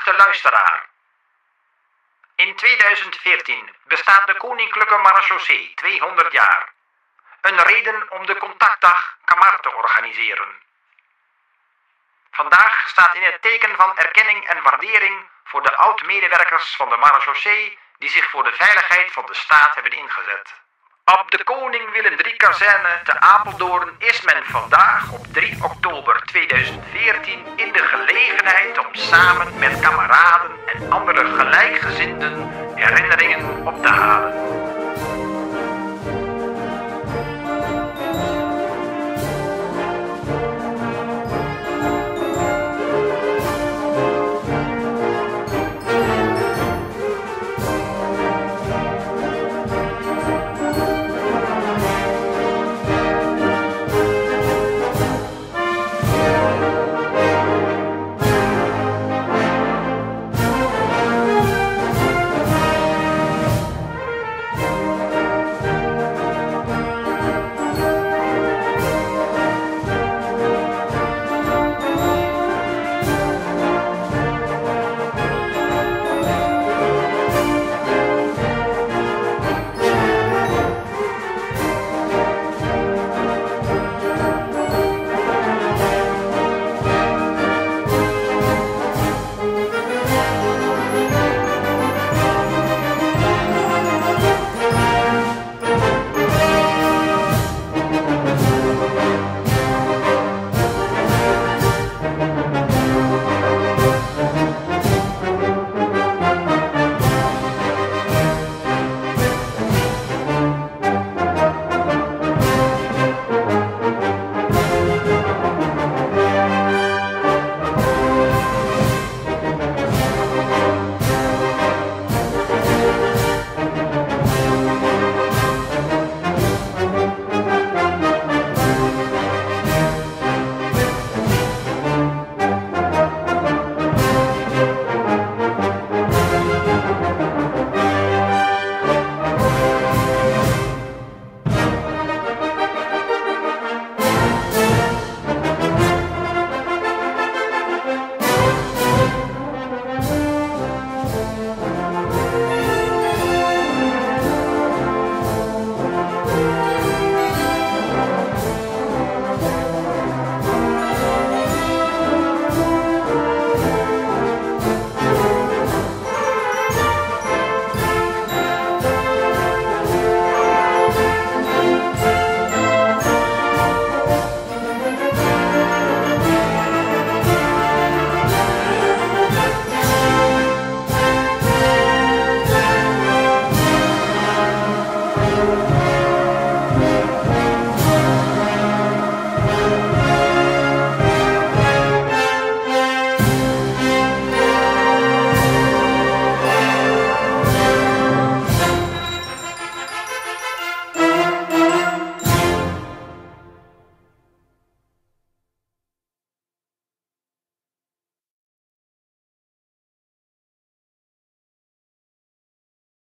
Geachte luisteraar. In 2014 bestaat de Koninklijke Marechaussee 200 jaar. Een reden om de contactdag Kamar te organiseren. Vandaag staat in het teken van erkenning en waardering voor de oud-medewerkers van de Marechaussee die zich voor de veiligheid van de staat hebben ingezet. Op de Koning Willem III-kazerne te Apeldoorn is men vandaag op 3 oktober 2014 in de gelegenheid om samen met kameraden en andere gelijkgezinden herinneringen op te halen.